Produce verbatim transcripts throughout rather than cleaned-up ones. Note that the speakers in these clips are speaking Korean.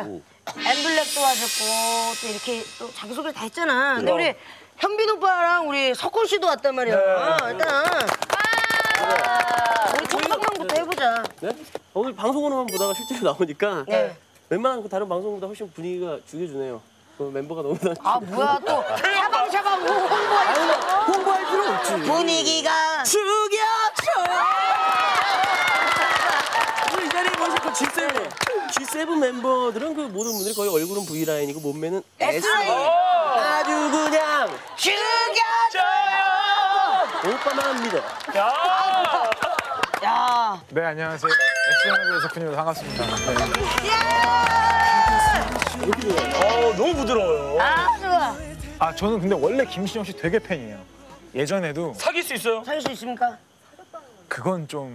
엠블랙도 하셨고 또 이렇게 또 자기소개 다 했잖아. 근데 우리 현빈 오빠랑 우리 석훈 씨도 왔단 말이야. 네. 일단 우리 청성방부터 해보자. 네? 오늘 방송으로만 보다가 실제로 나오니까 네. 웬만한 다른 방송보다 훨씬 분위기가 죽여주네요. 그 멤버가 너무 나. 아 뭐야 또 샤방샤방 홍보할 필요 홍보할 필요 없지. 분위기가 죽여줘. 오늘 이 자리에 모셨고 지 세븐. 지 세븐 멤버들은 그 모든 분들이 거의 얼굴은 V 라인이고 몸매는 S 라인. 아주 그냥 죽여줘요. 오빠만 합니다. 야. 야. 네, 안녕하세요. 에스엔에스의 석훈입니다. 반갑습니다. 네. 어, 너무 부드러워요. 아 좋아. 아, 저는 근데 원래 김신영 씨 되게 팬이에요. 예전에도 사귈 수 있어요? 사귈 수 있습니까? 그건 좀...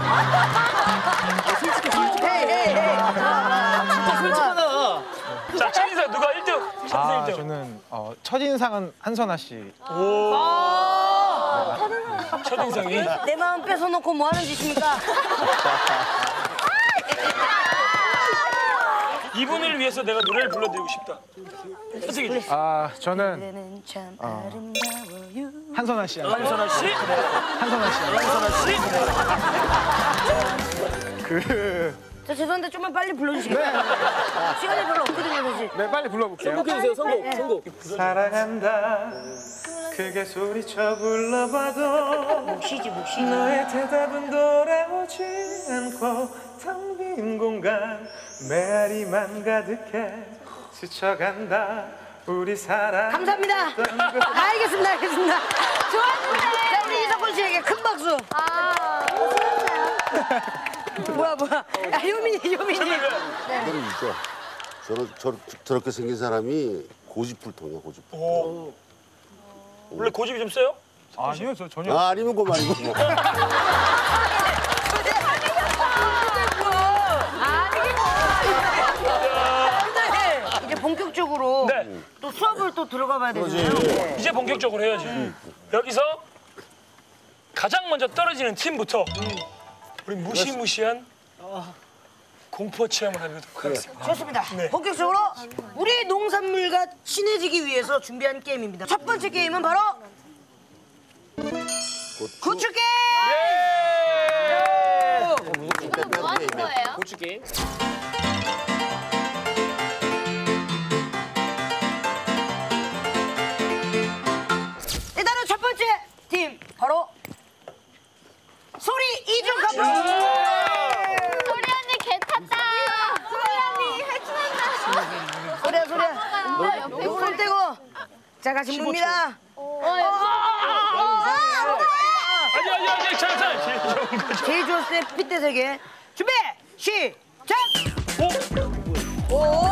헤이 헤이 헤이. 진짜 솔직하다. 자, 첫인상 누가 일 등? 아, 일 등. 저는 어, 첫인상은 한선아 씨. 오. 첫인상이. 내 마음 뺏어놓고 뭐 하는 짓입니까? 이분을 위해서 내가 노래를 불러드리고 싶다. 선생님. 아, 저는 그대는 참 아름다워요. 한선아 씨. 한선아 씨. 한선아 씨. 한선아 씨. 그... 저 죄송한데 좀만 빨리 불러주시겠어요? 시간이 별로 없거든요, 사실. 네, 빨리 불러볼게요. 선곡해주세요, 선곡, 선곡. 사랑한다 크게 소리쳐 불러봐도 묵시지, 묵시지. 너의 대답은 돌아오지 않고 텅 빈 공간 메아리만 가득해 스쳐간다 우리 사랑. 감사합니다. 알겠습니다, 알겠습니다. 좋았는데. 자, 우리 이석훈 씨에게 큰 박수. 아, 뭐야, 뭐야. 야, 효민이, 효민이. 저는 있죠. 저는 저, 저렇게 생긴 사람이 고집불통이야, 고집불통. 오. 원래 고집이 좀 세요? 아니요, 저 전혀. 아, 아니면 그만이고 뭐. 이제 본격적으로 네. 또 수업을 또 들어가 봐야 되잖아요. 이제 본격적으로 해야지. 음. 여기서 가장 먼저 떨어지는 팀부터 우리 무시무시한 공포 체험을 해보도록 하겠습니다. 좋습니다. 네. 본격적으로 우리 농산물과 친해지기 위해서 준비한 게임입니다. 첫 번째 게임은 바로 구축 게임! 이건 뭐 하는 거예요? 고추 게임. 일단은 첫 번째 팀 바로 소리 이중 커플! 소리 언니 개 탔다. 소리 언니 해치는다. 소리야 소리야. 나 옆에 손 떼고 자 같이 봅니다. 아니 아니 아니 잠깐. 제일 좋았을 때 핏대 세 개. 준비 시작. 오. 오.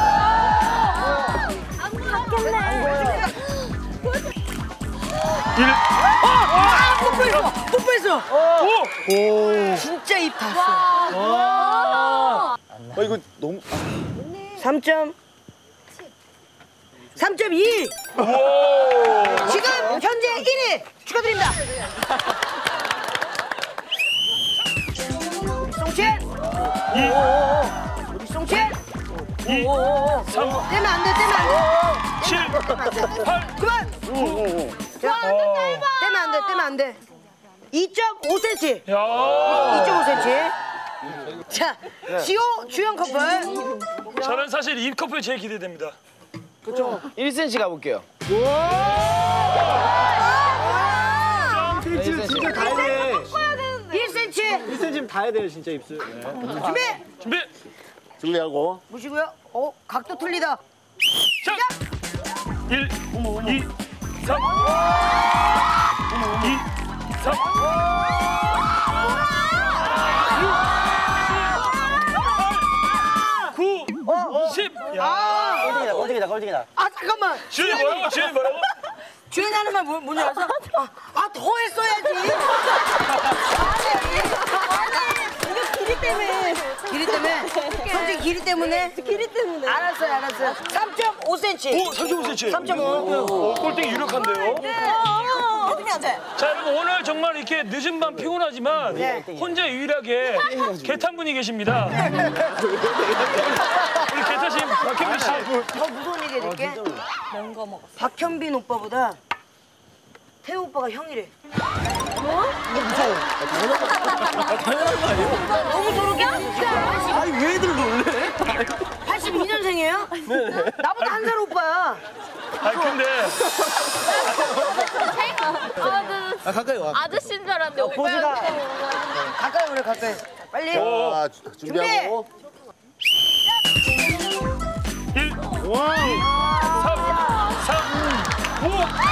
일. 아 뽀뽀했어 뽀뽀했어. 오. 진짜 입 닿았어. 아, 이거 너무. 삼 점 삼 점 이. 지금 현재 일 위 축하드립니다. 우리 송첸. 우리 송첸. 이. 삼. 떼면 안 돼, 떼면 안 돼. 칠. 팔. 그만. 자, 떼면 안 돼, 떼면 안 돼. 이 점 오 센티미터. 야. 이 점 오 센티미터. 자, 지호 주연 커플. 저는 사실 이 커플 제일 기대됩니다. 그렇죠. 일 센티미터 가볼게요. 일 센티미터 진짜 다 해야 돼. 일 센티미터. 일 센티미터 다 해야 돼요, 진짜 입술. 네. 준비. 준비. 준비하고. 보시고요. 어, 각도 틀리다. 자. 일. 이. 삼. 이. 삼. 구. 십. 야. 꼴등이다, 꼴등이다, 꼴등이다. 아, 잠깐만. 주연이 뭐라고? 주연이 뭐라고? 주연이 하는 말 뭐, 뭐냐 해서 아, 아, 더 했어야지. 이거 길이 때문에. 길이 때문에? 솔직히 길이 때문에? 길이 때문에. 알았어요, 알았어요. 삼 점 오 센티미터. 오, 삼 점 오 센티미터. 삼 점 오. 오, 꼴등이 유력한데요? 어떻게 안 돼? 자, 여러분 오늘 정말 이렇게 늦은 밤 피곤하지만 혼자 유일하게 개탄 분이 계십니다. 우리 개탄 더 무서운 얘기 해줄게. 박현빈 오빠보다 태우 오빠가 형이래. 당연한 거 아니에요? 너무 저렇게 아니 왜 애들 놀래? 팔십이 년생이에요? 나보다 한 살 오빠야. 아 근데 아 가까이 와. 아저씨인 줄 알았는데 오빠한테. 가까이 오래 가까이. 빨리. 자, 주- 준비하고. 일, 와. 삼, 삼, 오,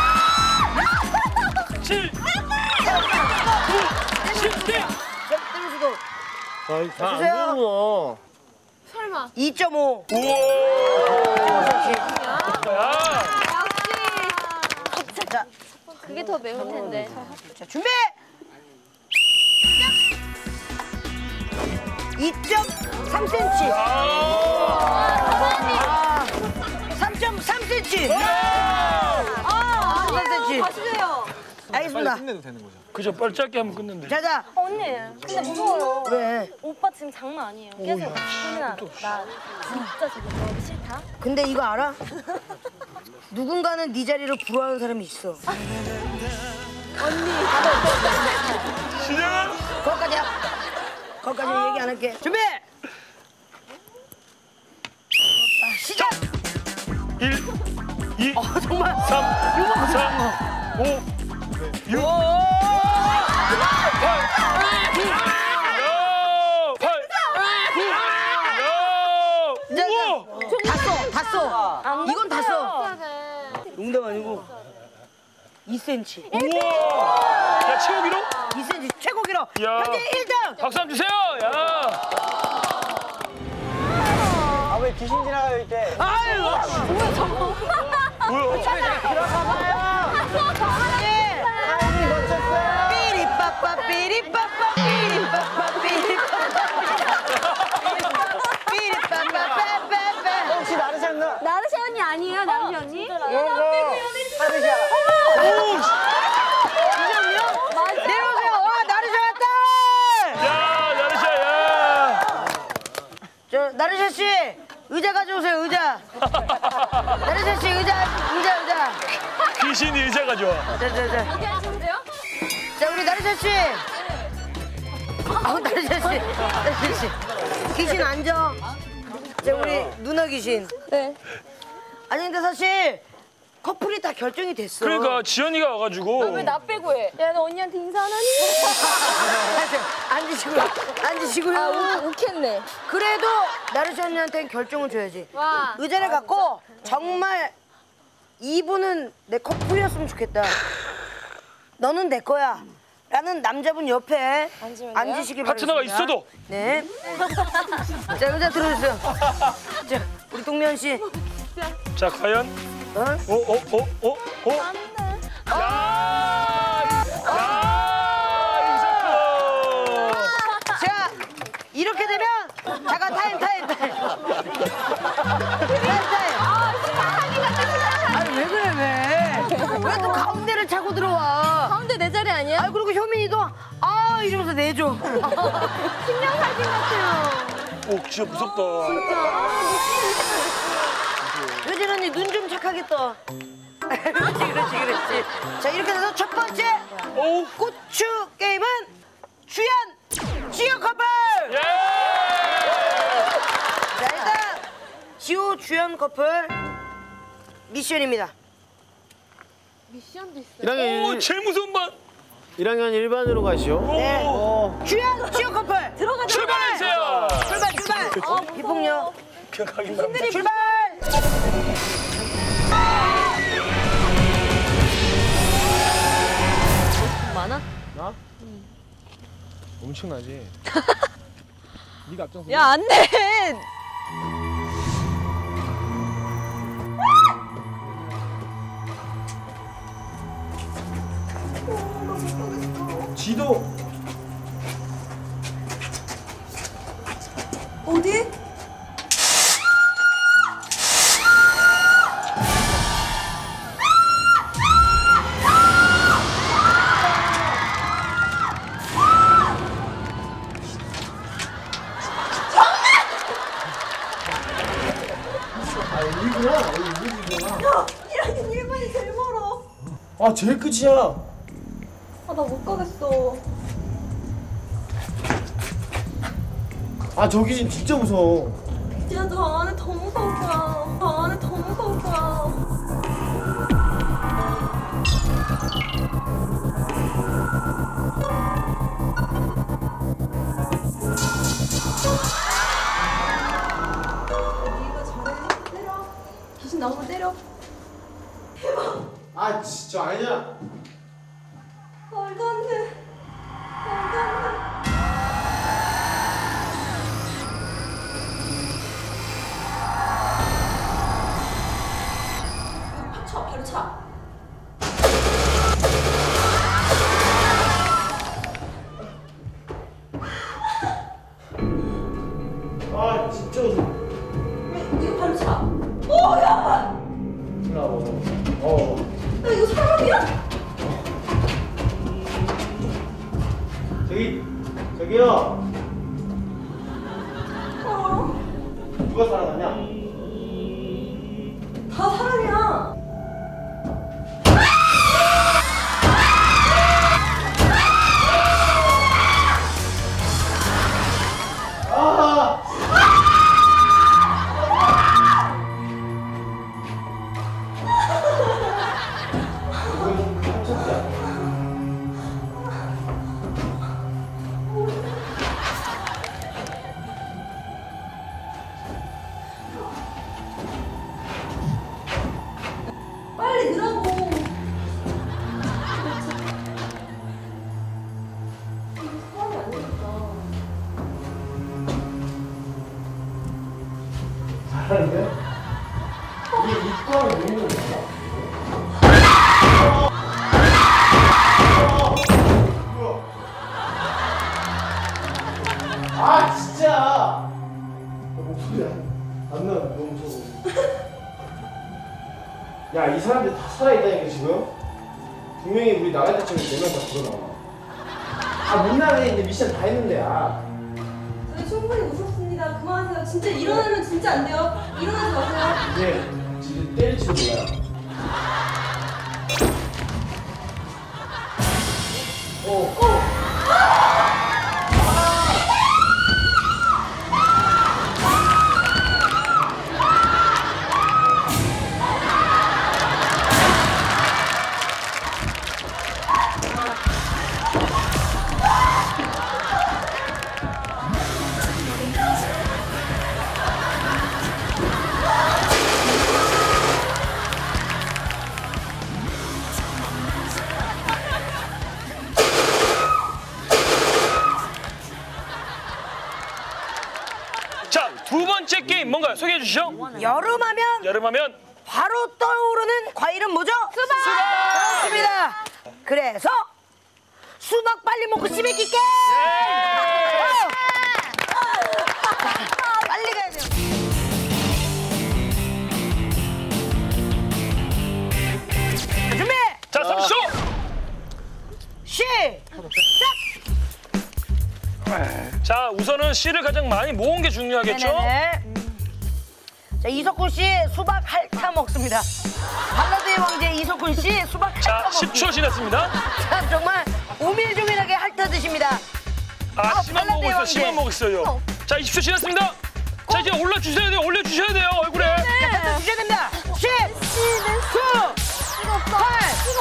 칠, 구, 십, 일. 때려주고. 잘안 주세요. 되는구나. 설마. 이 점 오. 우와. 야. 자, 그게 더 매울 텐데. 자 준비. 이 점 삼 센티미터. 아. 삼 점 삼 센티미터. 아, 삼 센티미터. 가시세요. 알겠습니다. 끝내도 되는 거죠. 그죠, 빨리 짧게 하면 끝낸대. 자자. 언니, 근데 무서워요. 왜? 오빠 지금 장난 아니에요. 계속 소민아, 나 진짜 지금 너무 싫다. 근데 이거 알아? 누군가는 네 자리를 부러워하는 사람이 있어. 시작. 거기까지야. 거기까지 얘기 안 할게. 준비. 시작. 일, 이, 어, 정말. 삼, 사, 오, 육, 팔, 자, 자, 다 써, 다 써. 이건 다 써. 농담 아니고 이 센티미터. 우와! 야, 최고 기록? 이 센티미터 최고 기록. 야. 현재 일 등. 박수 한번 주세요! 야! 아 왜 귀신 지나가요 이때? 아유. 뭐야? 삐리빠빠 삐리빠빠 삐리빠빠 삐리빠빠 삐리빠빠빠빠빠. 혹시 나르셨나? 나르샤 언니 아니에요, 나르샤 언니? 나르샤. 내려오세요. 와 나르샤 왔다. 야, 나르샤, 야! 저 나르샤 씨 의자 가져오세요. 의자. 나르샤 씨 의자 의자 의자. 귀신이 의자 가져와. 자자자. 자 우리 나르샤 씨. 아우 나르샤 씨. 나르샤 씨. 귀신 앉아. 자 우리 누나 귀신. 네. 아니 근데 사실 커플이 다 결정이 됐어. 그러니까 지연이가 와가지고. 왜 나 빼고 해? 야, 너 언니한테 인사하니? 앉으시고요. 앉으시고요. 아, 우, 웃겠네. 그래도 나르샤 언니한테는 결정을 줘야지. 와. 의자를 갖고 정말 이분은 내 커플이었으면 좋겠다. 너는 내 거야. 라는 남자분 옆에 앉으시길 바랍니다. 파트너가 있어도. 네. 자, 의자 들어주세요. 자, 우리 동면 씨. 자, 과연? 어? 오, 오, 오, 오, 오. 야! 야! 이석훈! 자, 이렇게 되면 잠깐 타임, 타임, 타임. 타임, 타임. 아니, 왜 그래, 왜? 왜 또 가운데를 차고 들어와? 가운데 내 자리 아니야? 아, 그리고 효민이도 아, 이러면서 내줘. 신명사진 같아요. 오, 진짜 무섭다. 효진 언니 눈 좀 착하게 떠. 그렇지, 그렇지, 그렇지. 자, 이렇게 돼서 첫 번째 오! 고추 게임은 주연, 지효 커플! 예! 자, 일단 지효 주연 커플 미션입니다. 미션도 있어. 오, 일 학년 제일 무서운 반! 일 학년 일반으로 가시오. 네. 오! 주연, 지효 커플! 들어가자! 출발해주세요! 출발, 출발! 비폭력. 기억하긴 남자. 출발! 많아? 엄청나지. 네가 앞장서. 야, 안 돼! 지도. 어디? 이라는 일 번이 제일 멀어. 아 제일 끝이야. 아, 나 못 가겠어. 아 저기 지금 진짜 무서워. 야, 저 안에 더 무서울 거야. 저 안에 더 무서울 거야. 네가 잘해. 때려. 귀신 나오면 때려. 아 진짜 아니야. 말도 안 돼. 말도 안 돼. 쳐, 바로 차. 아 진짜 무서워. 이거 바로 차. 오, 야! 일로 와봐. 어. 야, 이거 사람이야? 저기 저기요. 어, 누가 살아났냐? 다 사람이야. 아! 빨리 넣으라고. 이거 사람이 아니니까. 잘하는데? 이게 입구 안에 있는 거야? 아 진짜! 목소리야 안 나. 너무 무서워. 야 이 사람들 다 살아있다니까 지금? 분명히 우리 나갈 때쯤에 네 명 다 죽어나와. 아 못 나가네. 이제 미션 다 했는데. 아. 저희 충분히 무섭습니다. 그만하세요. 진짜 일어나면 진짜 안 돼요. 일어나지 마세요. 이제 진짜 때릴지도 몰라요. 어. 어. 자, 두 번째 게임 뭔가요? 소개해 주시죠. 여름하면 여름하면 바로 떠오르는 과일은 뭐죠? 수박! 수박! 그렇습니다. 그래서 수박 빨리 먹고 집에 끼게! 어! 빨리 가야 돼요. 준비! 자, 삼십 초. 시작! 자, 우선은 씨를 가장 많이 모은 게 중요하겠죠? 네네네. 자, 이석훈 씨 수박 핥아 먹습니다. 발라드의 왕제 이석훈 씨 수박 핥아 자, 먹습니다. 십 초 지났습니다. 자, 정말 오밀조밀하게 핥아 드십니다. 아, 아, 씨만 발라드의 먹고 있어요. 왕제. 씨만 먹고 있어요. 자, 이십 초 지났습니다. 자, 이제 올려 주셔야 돼요. 올려 주셔야 돼요. 얼굴에. 자, 갖다 주셔야 됩니다. 십, 구, 팔,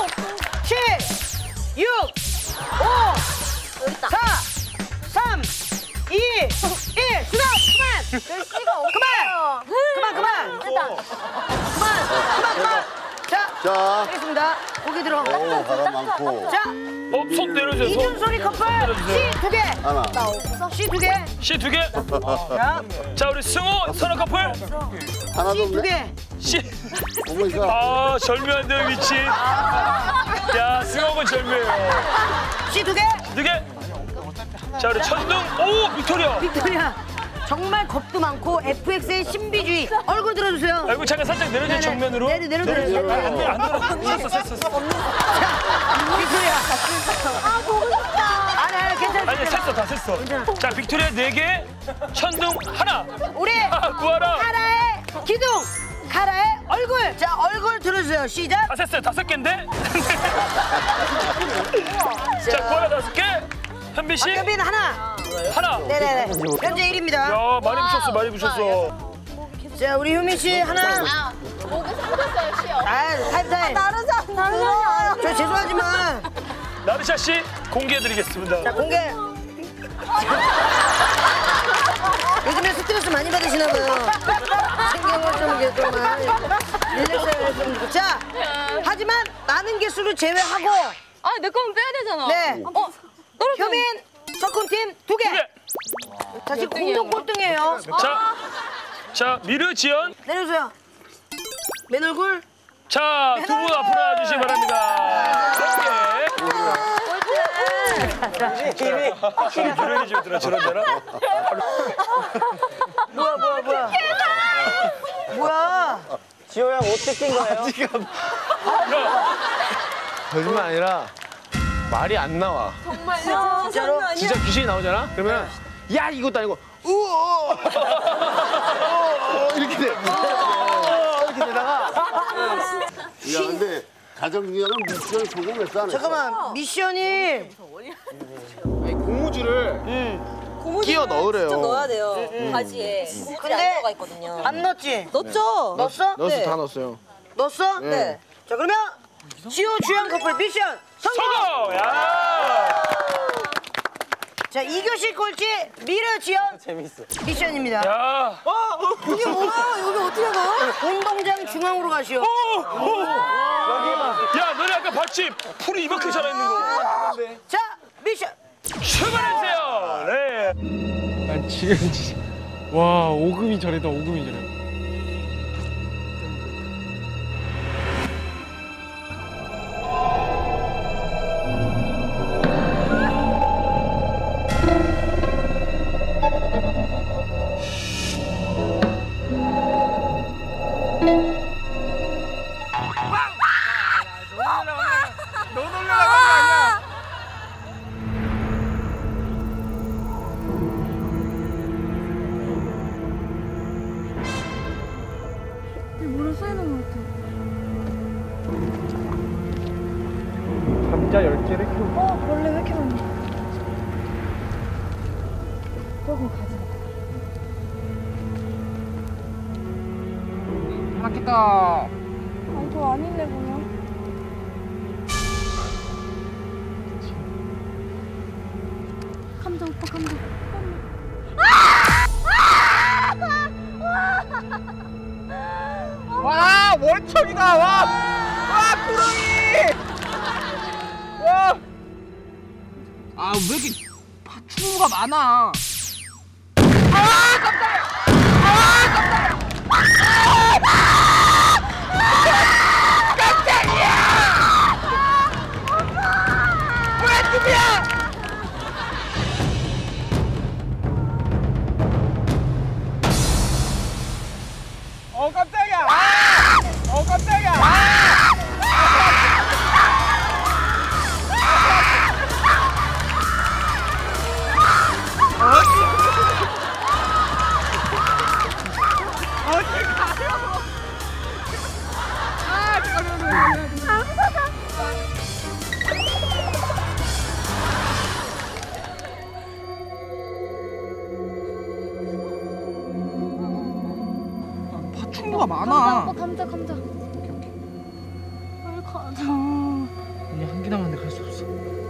칠, 육, 오, 여기 있다. 사, 삼, 이, 일. 수납! 그만! 씨가 없어. 그만! 그만, 그만! 됐다. 그만! 그만, 그만! 자, 자, 하겠습니다. 고기 들어. 오, 바람 많고. 자, 어, 손 내려주세요. 손. 이준솔이 커플 씨 두 개. 하나. 나 없어. 씨 두 개. 씨 두 개. 자, 자, 우리 승호 선호 커플. 하나도 씨 두 없네? 개. 씨. 오마이갓. 아, 절묘한데요, 위치. 야, 승호는 절묘해요. 씨 두 개. 두 개. 자, 우리 천둥. 오, 빅토리아. 빅토리아. 정말 겁도 많고 에프엑스의 신비주의. 얼굴 들어주세요. 아이고, 잠깐 살짝 내려주세요, 정면으로. 내려, 내려드려요. 안 내려, 안 내려. 섰어, 섰어, 섰어. 빅토리아. 아, 보고 싶다. 아니, 아니, 괜찮아. 아니, 셌어, 다 셌어. 자, 빅토리아 네 개, 천둥 하나. 우리 아, 구하라. 하나의 기둥 카라의 얼굴. 자, 얼굴 들어주세요. 시작. 다 셌어요. 다섯 개인데? 자, 고아라 다섯 개. 현빈 씨 현빈 하나. 하나. 네네네. 현재 일 위입니다. 야, 많이 부셨어, 많이 부셨어. 자, 우리 효민 씨 하나. 목이 상겼어요, 시어. 아, 타임 타임. 나르자, 나르자. 저 죄송하지만 나르샤 씨 공개해드리겠습니다. 자, 공개. 요즘에 스트레스 많이 받으시나 봐요. 신경을 좀 이렇게 좀 많이 릴렉스를 좀. 자, 하지만 많은 개수를 제외하고 아, 내 거는 빼야 되잖아. 네. 어, 떨어져. 효민 석훈팀 두 개. 두 개. 자, 지금 공동 꼴등이에요. 자, 자 미르 지연. 내려주세요. 맨 얼굴. 자, 두 분 앞으로 와주시기 바랍니다. 힘이 힘이 유련이 좀 들어 저런 데나? 뭐야 뭐야 뭐야. 뭐야. 지호야 옷 뜯긴 거예요? 거짓말 아니라 말이 안 나와. 진짜로? 진짜 귀신이 나오잖아? 그러면 야 이것도 아니고 우어 이렇게 돼. 이렇게 되다가 야, 근데 가장 중요한 건 미션 성공했어, 안 했어? 잠깐만 미션이 고무줄을 끼워 넣으래요. 넣어야 돼요. 바지에. 근데 안 들어가 있거든요. 안 넣었지? 넣었죠? 넣었어? 넣었어 네. 다 넣었어요. 넣었어? 네. 자 그러면 지호 주연 커플 미션 성공! 성공! 야! 자 이 교시 꼴찌 미르 지연 재밌어. 미션입니다. 야! 이게 뭐야? 여기 어떻게 가? 운동장 중앙으로 가시오. 야, 너네 아까 봤지? 풀이 이만큼 살아있는 거. 자 미션 출발해주세요. 네. 난 지금 진짜 와 오금이 저래다 오금이 저래. 감자 열 개를 키우고. 어, 벌레 왜 이렇게 많니? 저기 가자. 맛있겠다. 아니, 저 아닌데, 보면. 감자, 오빠, 감자. 와 원척이다 와. 와 구렁이. 와. 아 왜 이렇게 파충류가 많아. 아 깜짝이야. 아 깜짝이야. 깜짝이야. 왜 집이야? 어 깜짝이야. 아! 어 깜짝이야. 아! 파충류가 많아. 오빠, 감자, 감자. 빨리 가자. 언니 한 개 남았는데 갈 수 없어.